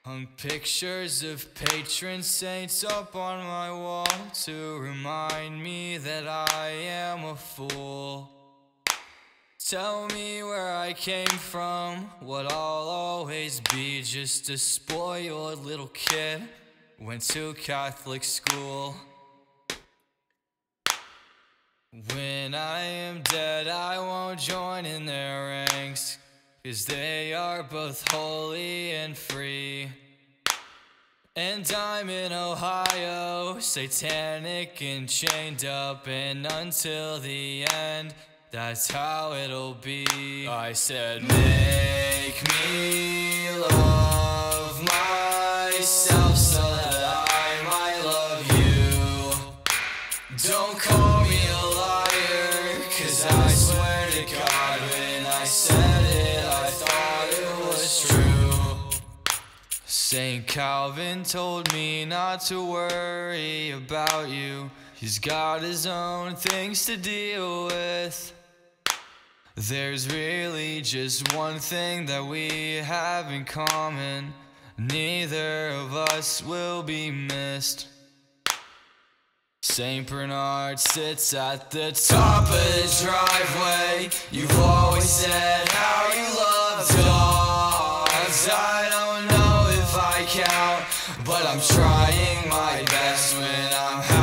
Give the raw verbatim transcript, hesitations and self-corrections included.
Hung pictures of patron saints up on my wall to remind me that I am a fool. Tell me where I came from, what I'll always be, just a spoiled little kid. Went to Catholic school. When I am dead, I won't join in their ranks, 'cause they are both holy and free. And I'm in Ohio, satanic and chained up, and until the end, that's how it'll be. I said, make me love myself so that I might love you. Don't call me a liar, 'cause I swear to God when I said it, I thought it was true. Saint Calvin told me not to worry about you. He's got his own things to deal with. There's really just one thing that we have in common: neither of us will be missed. Saint Bernard sits at the top of the driveway. You've always said how you love dogs. I don't know if I count, but I'm trying my best when I'm